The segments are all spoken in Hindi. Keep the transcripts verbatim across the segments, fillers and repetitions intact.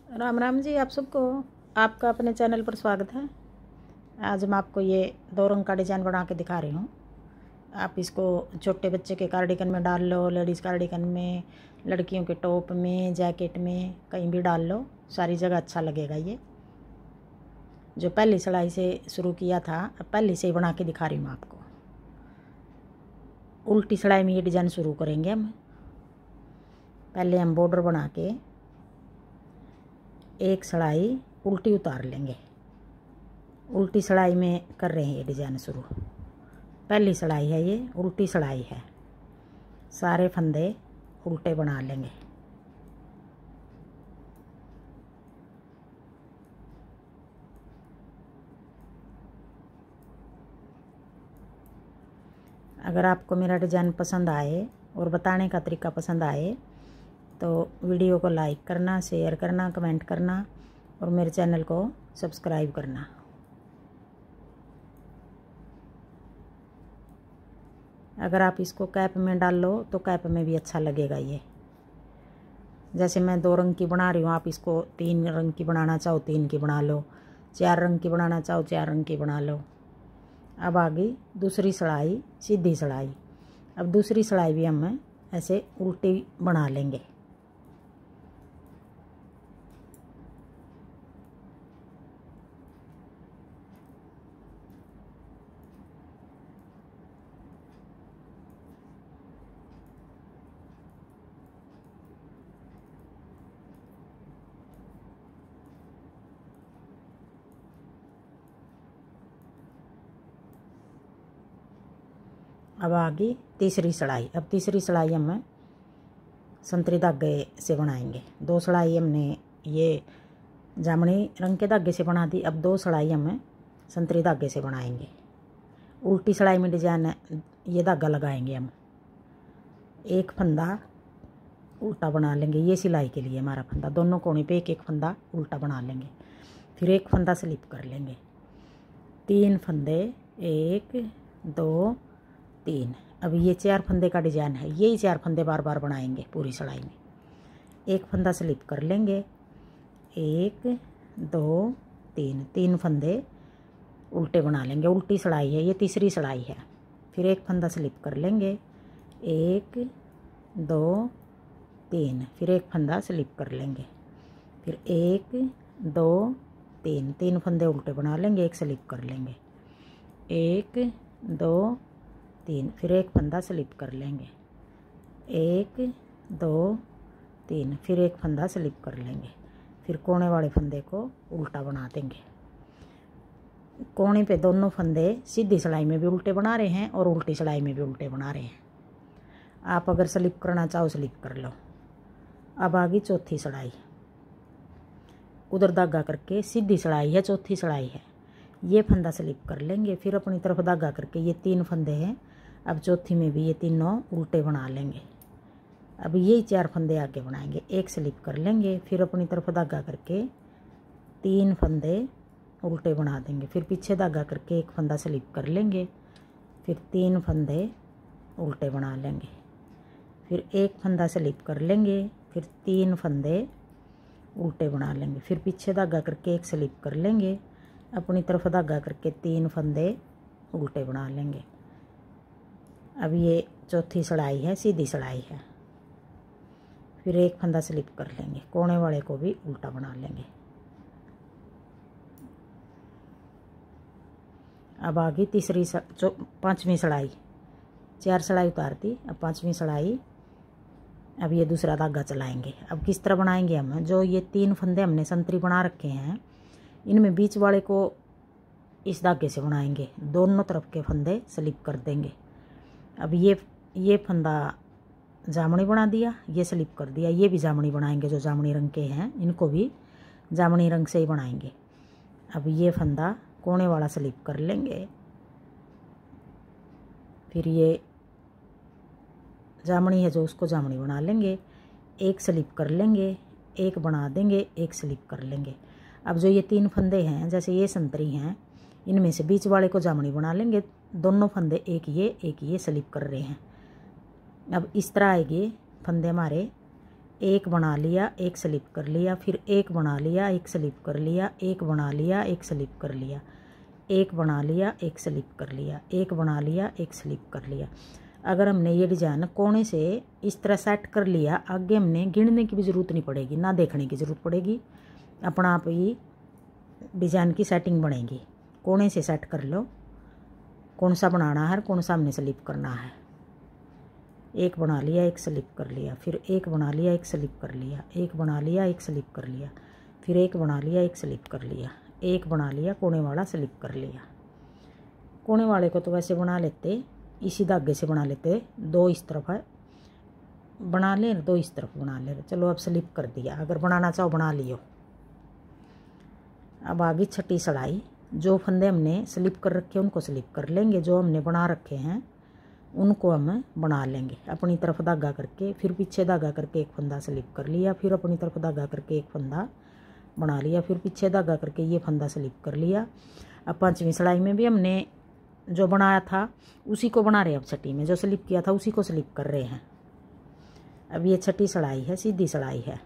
राम राम जी, आप सबको आपका अपने चैनल पर स्वागत है। आज मैं आपको ये दो रंग का डिज़ाइन बना के दिखा रही हूँ। आप इसको छोटे बच्चे के कार्डिगन में डाल लो, लेडीज़ कार्डिगन में, लड़कियों के टॉप में, जैकेट में, कहीं भी डाल लो, सारी जगह अच्छा लगेगा। ये जो पहली सिलाई से शुरू किया था, अब पहली से ही बना के दिखा रही हूँ आपको। उल्टी सिलाई में ये डिज़ाइन शुरू करेंगे हम। पहले हम बॉर्डर बना के एक सिलाई उल्टी उतार लेंगे। उल्टी सिलाई में कर रहे हैं ये डिज़ाइन शुरू। पहली सिलाई है, ये उल्टी सिलाई है। सारे फंदे उल्टे बना लेंगे। अगर आपको मेरा डिज़ाइन पसंद आए और बताने का तरीका पसंद आए तो वीडियो को लाइक करना, शेयर करना, कमेंट करना और मेरे चैनल को सब्सक्राइब करना। अगर आप इसको कैप में डाल लो तो कैप में भी अच्छा लगेगा। ये जैसे मैं दो रंग की बना रही हूँ, आप इसको तीन रंग की बनाना चाहो तीन की बना लो, चार रंग की बनाना चाहो चार रंग की बना लो। अब आगे दूसरी सिलाई, सीधी सिलाई। अब दूसरी सिलाई भी हम ऐसे उल्टी बना लेंगे। अब आगे तीसरी सिलाई। अब तीसरी सिलाई हम संतरी धागे से बनाएंगे। दो सिलाई हमने ये जामुनी रंग के धागे से बना दी। अब दो सिलाई हम संतरी धागे से बनाएंगे। उल्टी सिलाई में डिजाइन ये धागा लगाएंगे हम। एक फंदा उल्टा बना लेंगे। ये सिलाई के लिए हमारा फंदा, दोनों कोने पे एक एक फंदा उल्टा बना लेंगे। फिर एक फंदा स्लिप कर लेंगे। तीन फंदे, एक दो तीन। अब ये चार फंदे का डिज़ाइन है, यही चार फंदे बार बार बनाएंगे पूरी सिलाई में। एक फंदा स्लिप कर लेंगे, एक दो तीन, तीन फंदे उल्टे बना लेंगे। उल्टी सिलाई है, ये तीसरी सिलाई है। फिर एक फंदा स्लिप कर लेंगे, एक दो तीन, फिर एक फंदा स्लिप कर लेंगे। फिर एक दो तीन, तीन फंदे उल्टे बना लेंगे, एक स्लिप कर लेंगे, एक दो तीन, फिर एक फंदा स्लिप कर लेंगे, एक दो तीन, फिर एक फंदा स्लिप कर लेंगे। फिर कोने वाले फंदे को उल्टा बना देंगे। कोने पे दोनों फंदे सीधी सिलाई में भी उल्टे बना रहे हैं और उल्टी सिलाई में भी उल्टे बना रहे हैं। आप अगर स्लिप करना चाहो स्लिप कर लो। अब आगे चौथी सिलाई। उधर धागा करके सीधी सिलाई है, चौथी सिलाई है। ये फंदा स्लिप कर लेंगे, फिर अपनी तरफ धागा करके ये तीन फंदे हैं। अब चौथी में भी ये तीनों उल्टे बना लेंगे। अब यही चार फंदे आगे बनाएंगे। एक स्लिप कर लेंगे, फिर अपनी तरफ धागा करके तीन फंदे उल्टे बना देंगे। फिर पीछे धागा करके एक फंदा स्लिप कर लेंगे, फिर तीन फंदे उल्टे बना लेंगे। फिर एक फंदा स्लिप कर लेंगे, फिर तीन फंदे उल्टे बना लेंगे। फिर पीछे धागा करके एक स्लिप कर लेंगे, अपनी तरफ धागा करके तीन फंदे उल्टे बना लेंगे। अब ये चौथी सिलाई है, सीधी सिलाई है। फिर एक फंदा स्लिप कर लेंगे, कोने वाले को भी उल्टा बना लेंगे। अब आगे तीसरी जो पांचवी सिलाई, चार सिलाई उतार दी। अब पांचवी सिलाई। अब ये दूसरा धागा चलाएंगे। अब किस तरह बनाएंगे हम, जो ये तीन फंदे हमने संतरी बना रखे हैं, इनमें बीच वाले को इस धागे से बनाएंगे। दोनों तरफ के फंदे स्लिप कर देंगे। अब ये ये फंदा जामुनी बना दिया, ये स्लिप कर दिया। ये भी जामुनी बनाएंगे, जो जामुनी रंग के हैं इनको भी जामुनी रंग से ही बनाएंगे। अब ये फंदा कोने वाला स्लिप कर लेंगे। फिर ये जामुनी है जो उसको जामुनी बना लेंगे। एक स्लिप कर लेंगे, एक बना देंगे, एक स्लिप कर लेंगे। अब जो ये तीन फंदे हैं, जैसे ये संतरी हैं, इनमें से बीच वाले को जामुनी बना लेंगे। दोनों फंदे एक ये एक ये स्लिप कर रहे हैं। अब इस तरह आएंगे फंदे हमारे। एक बना लिया, एक स्लिप कर लिया, फिर एक बना लिया, एक स्लिप कर लिया, एक बना लिया, एक स्लिप कर लिया, एक बना लिया, एक स्लिप कर लिया, एक बना लिया, एक स्लिप कर लिया। अगर हमने ये डिजाइन कोने से इस तरह सेट कर लिया, आगे हमने गिनने की भी ज़रूरत नहीं पड़ेगी, ना देखने की ज़रूरत पड़ेगी, अपना आप ही डिजाइन की सेटिंग बनेगी। कोने से सेट कर लो कौन सा बनाना है, कौन सा हमने स्लिप करना है। एक बना लिया, एक स्लिप कर लिया, फिर एक बना लिया, एक स्लिप कर लिया, एक बना लिया, एक स्लिप कर लिया, फिर एक बना लिया, एक स्लिप कर लिया, एक बना लिया, कोने वाला स्लिप कर लिया। कोने वाले को तो वैसे बना लेते, इसी धागे से बना लेते, दो इस तरफ है बना ले, दो इस तरफ बना ले। चलो अब स्लिप कर दिया, अगर बनाना चाहो बना लियो। अब आगे छठी सिलाई, जो फंदे हमने स्लिप कर रखे हैं उनको स्लिप कर लेंगे, जो हमने बना रखे हैं उनको हम बना लेंगे। अपनी तरफ धागा करके फिर पीछे धागा करके एक फंदा स्लिप कर लिया, फिर अपनी तरफ धागा करके एक फंदा बना लिया, फिर पीछे धागा करके ये फंदा स्लिप कर लिया। अब पांचवी सिलाई में भी हमने जो बनाया था उसी को बना रहे हैं। अब छठी में जो स्लिप किया था उसी को स्लिप कर रहे हैं। अब ये छठी सिलाई है, सीधी सिलाई है।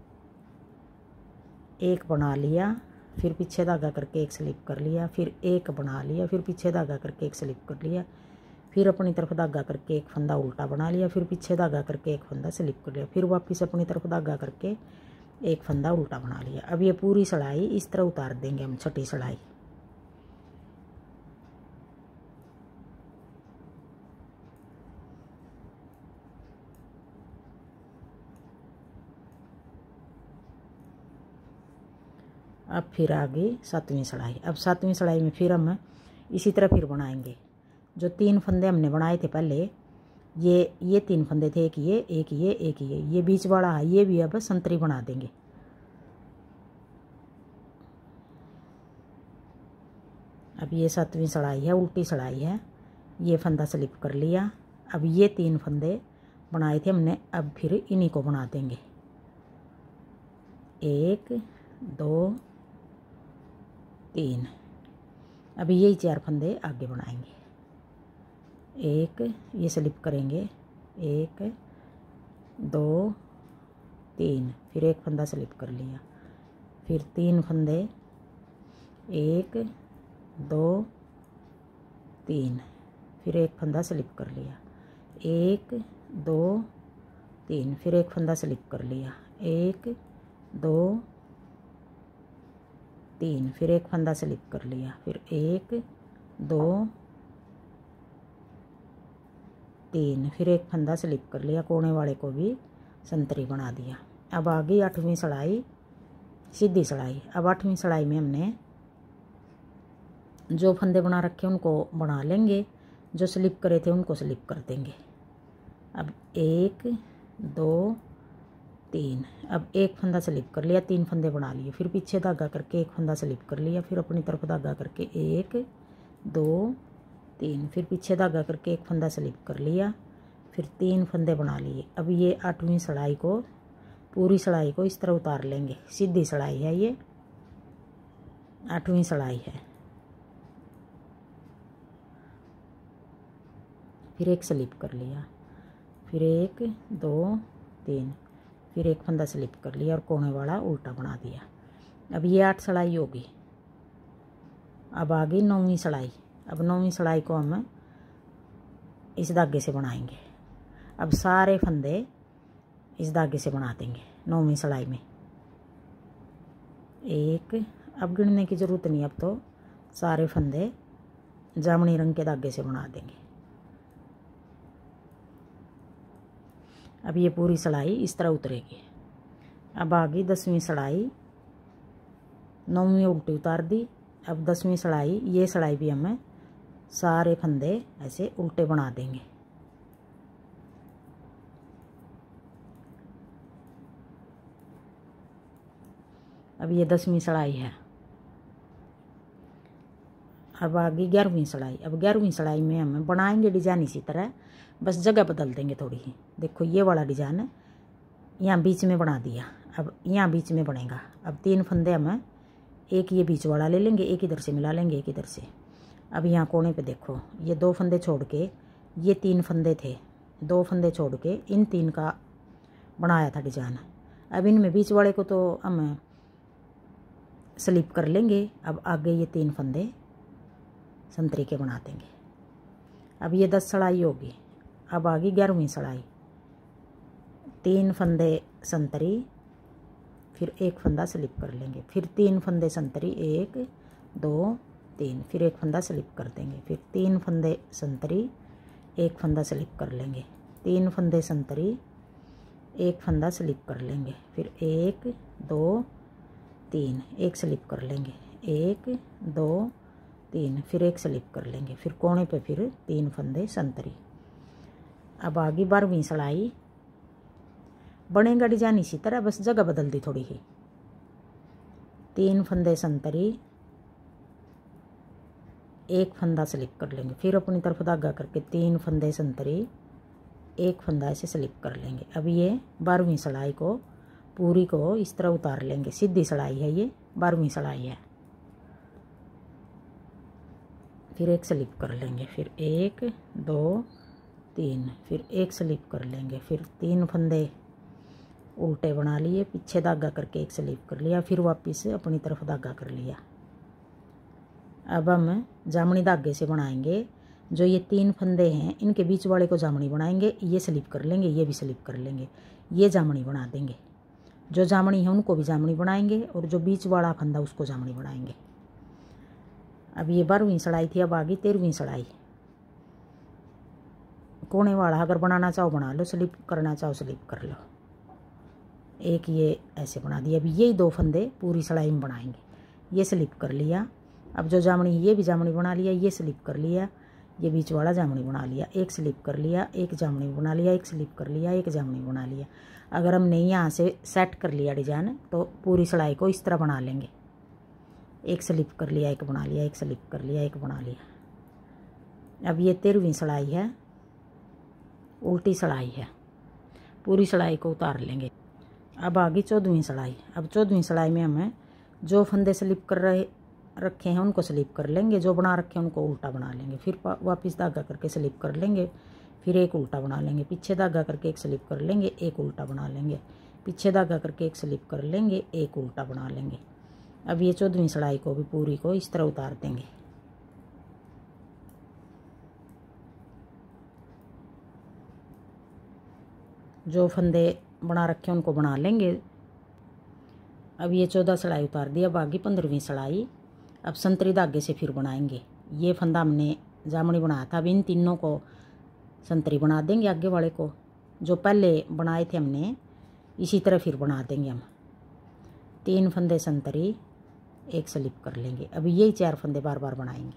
एक बना लिया, फिर पीछे धागा करके एक स्लिप कर लिया, फिर एक बना लिया, फिर पीछे धागा करके एक स्लिप कर लिया, फिर अपनी तरफ धागा करके एक फंदा उल्टा बना लिया, फिर पीछे धागा करके एक फंदा स्लिप कर लिया, फिर वापस अपनी तरफ धागा करके एक फंदा उल्टा बना लिया। अब ये पूरी सिलाई इस तरह उतार देंगे हम छठी सिलाई। अब फिर आगे सातवीं सिलाई। अब सातवीं सिलाई में फिर हम इसी तरह फिर बनाएंगे। जो तीन फंदे हमने बनाए थे पहले, ये ये तीन फंदे थे, एक ये एक ये एक ये ये बीच वाला है, ये भी अब संतरी बना देंगे। अब ये सातवीं सिलाई है, उल्टी सिलाई है, ये फंदा स्लिप कर लिया। अब ये तीन फंदे बनाए थे हमने, अब फिर इन्हीं को बना देंगे। एक दो तीन, अब यही चार फंदे आगे बनाएंगे। एक ये स्लिप करेंगे, एक दो तीन, फिर एक फंदा स्लिप कर लिया, फिर तीन फंदे, एक दो तीन, फिर एक फंदा स्लिप कर लिया, एक दो तीन, फिर एक फंदा स्लिप कर लिया, एक दो तीन, फिर एक फंदा स्लिप कर लिया, फिर एक दो तीन, फिर एक फंदा स्लिप कर लिया, कोने वाले को भी संतरी बना दिया। अब आ गई आठवीं सिलाई, सीधी सिलाई। अब आठवीं सिलाई में हमने जो फंदे बना रखे उनको बना लेंगे, जो स्लिप करे थे उनको स्लिप कर देंगे। अब एक दो तीन, अब एक फंदा स्लिप कर लिया, तीन फंदे बना लिए, फिर पीछे धागा करके एक फंदा स्लिप कर लिया, फिर अपनी तरफ धागा करके एक दो तीन, फिर पीछे धागा करके एक फंदा स्लिप कर लिया, फिर तीन फंदे बना लिए। अब ये आठवीं सिलाई को, पूरी सिलाई को इस तरह उतार लेंगे। सीधी सिलाई है, ये आठवीं सिलाई है। फिर एक स्लिप कर लिया, फिर एक दो तीन, फिर एक फंदा स्लिप कर लिया और कोने वाला उल्टा बना दिया। अब ये आठ सिलाई होगी। अब आ गई नौवीं सिलाई। अब नौवीं सिलाई को हम इस धागे से बनाएंगे। अब सारे फंदे इस धागे से बना देंगे नौवीं सिलाई में। एक, अब गिनने की ज़रूरत नहीं, अब तो सारे फंदे जामुनी रंग के धागे से बना देंगे। अब ये पूरी सिलाई इस तरह उतरेगी। अब आ गई दसवीं सिलाई, नौवीं उल्टी उतार दी। अब दसवीं सिलाई, ये सिलाई भी हमें सारे फंदे ऐसे उल्टे बना देंगे। अब ये दसवीं सिलाई है। अब आ गई ग्यारहवीं सिलाई। अब ग्यारहवीं सिलाई में हम बनाएंगे डिजाइन इसी तरह, बस जगह बदल देंगे थोड़ी ही। देखो ये वाला डिजाइन यहाँ बीच में बना दिया, अब यहाँ बीच में बनेगा। अब तीन फंदे हम एक ये बीच वाला ले लेंगे, एक इधर से मिला लेंगे, एक इधर से। अब यहाँ कोने पे देखो, ये दो फंदे छोड़ के, ये तीन फंदे थे, दो फंदे छोड़ के इन तीन का बनाया था डिजाइन। अब इनमें बीच वाले को तो हम स्लिप कर लेंगे। अब आगे ये तीन फंदे संतरी के बना देंगे। अब ये दस सड़ाई होगी। अब आगे ग्यारहवीं सड़ाई, तीन फंदे संतरी, फिर एक फंदा स्लिप कर लेंगे, फिर तीन फंदे संतरी, एक दो तीन, फिर एक फंदा स्लिप कर देंगे, फिर तीन फंदे संतरी, एक फंदा स्लिप कर लेंगे, तीन फंदे संतरी, एक फंदा स्लिप कर लेंगे, फिर एक दो तीन, एक स्लिप कर लेंगे, एक दो तीन, फिर एक स्लिप कर लेंगे, फिर कोने पे फिर तीन फंदे संतरी। अब आगे बारहवीं सड़ाई, बनेगा डिजाइन इसी तरह, बस जगह बदल दी थोड़ी ही। तीन फंदे संतरी, एक फंदा स्लिप कर लेंगे, फिर अपनी तरफ धागा करके तीन फंदे संतरी, एक फंदा ऐसे स्लिप कर लेंगे। अब ये बारहवीं सड़ाई को पूरी को इस तरह उतार लेंगे। सीधी सड़ाई है, ये बारहवीं सड़ाई है। फिर एक स्लिप कर लेंगे, फिर एक दो तीन, फिर एक स्लिप कर लेंगे, फिर तीन फंदे उल्टे बना लिए, पीछे धागा करके एक स्लिप कर लिया, फिर वापस अपनी तरफ धागा कर लिया। अब हम जामनी धागे से बनाएंगे। जो ये तीन फंदे हैं इनके बीच वाले को जामनी बनाएंगे, ये स्लिप कर लेंगे, ये भी स्लिप कर लेंगे, ये जामनी बना देंगे। जो जामनी है उनको भी जामनी बनाएंगे और जो बीच वाला फंदा उसको जामनी बनाएंगे। अब ये बारहवीं सड़ाई थी। अब आगे तेरहवीं सड़ाई। कोने वाला अगर बनाना चाहो बना लो, स्लिप करना चाहो स्लिप कर लो। एक ये ऐसे बना दिया। अब यही दो फंदे पूरी सड़ाई में बनाएंगे। ये स्लिप कर लिया। अब जो जामनी ये भी जामनी बना लिया, ये स्लिप कर लिया, ये बीच वाला जामनी बना लिया, एक स्लिप कर लिया, एक जामनी बना लिया, एक स्लिप कर लिया, एक जामनी बना लिया। अगर हमने यहाँ से सेट कर लिया डिजाइन तो पूरी सड़ाई को इस तरह बना लेंगे। एक स्लिप कर लिया, एक बना लिया, एक स्लिप कर लिया, एक बना लिया। अब ये तेरहवीं सड़ाई है, उल्टी सड़ाई है। पूरी सड़ाई को उतार लेंगे। अब आगे चौदहवीं सड़ाई। अब चौदहवीं सड़ाई में हमें जो फंदे स्लिप कर रहे रखे हैं उनको स्लिप कर लेंगे, जो बना रखे हैं उनको उल्टा बना लेंगे, फिर वापस धागा करके स्लिप कर लेंगे, फिर एक उल्टा बना लेंगे, पीछे धागा करके एक स्लिप कर लेंगे, एक उल्टा बना लेंगे, पीछे धागा करके एक स्लिप कर लेंगे, एक उल्टा बना लेंगे। अब ये चौदहवीं सड़ाई को भी पूरी को इस तरह उतार देंगे। जो फंदे बना रखे हैं उनको बना लेंगे। अब ये चौदह सड़ाई उतार दी। अब आगे पंद्रहवीं सड़ाई। अब संतरी धागे से फिर बनाएंगे। ये फंदा हमने जामनी बनाया था, अब इन तीनों को संतरी बना देंगे। आगे वाले को जो पहले बनाए थे हमने इसी तरह फिर बना देंगे हम। तीन फंदे संतरी, एक स्लिप कर लेंगे। अब यही चार फंदे बार बार बनाएंगे।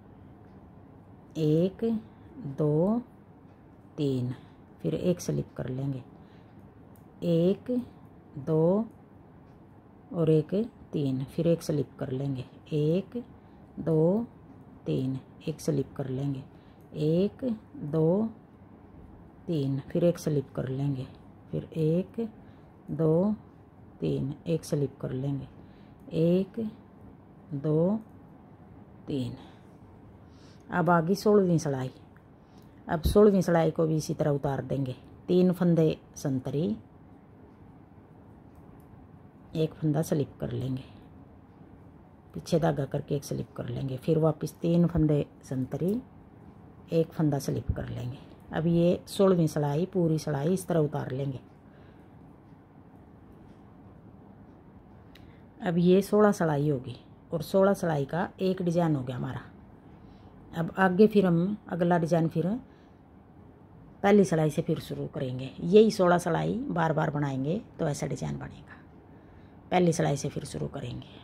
एक दो तीन, फिर एक स्लिप कर लेंगे, एक दो और एक तीन, फिर एक स्लिप कर लेंगे, एक दो तीन, एक स्लिप कर लेंगे, एक दो तीन, फिर एक स्लिप कर लेंगे, फिर एक दो तीन, एक स्लिप कर लेंगे, एक दो तीन। अब आगे सोलहवीं सड़ाई। अब सोलहवीं सड़ाई को भी इसी तरह उतार देंगे। तीन फंदे संतरी, एक फंदा स्लिप कर लेंगे, पीछे धागा करके एक स्लिप कर लेंगे, फिर वापस तीन फंदे संतरी, एक फंदा स्लिप कर लेंगे। अब ये सोलहवीं सड़ाई पूरी सड़ाई इस तरह उतार लेंगे। अब ये सोलह सड़ाई होगी और सोलह सड़ाई का एक डिजाइन हो गया हमारा। अब आगे फिर हम अगला डिजाइन फिर पहली सड़ाई से फिर शुरू करेंगे। यही सोलह सड़ाई बार बार बनाएंगे तो ऐसा डिजाइन बनेगा। पहली सड़ाई से फिर शुरू करेंगे।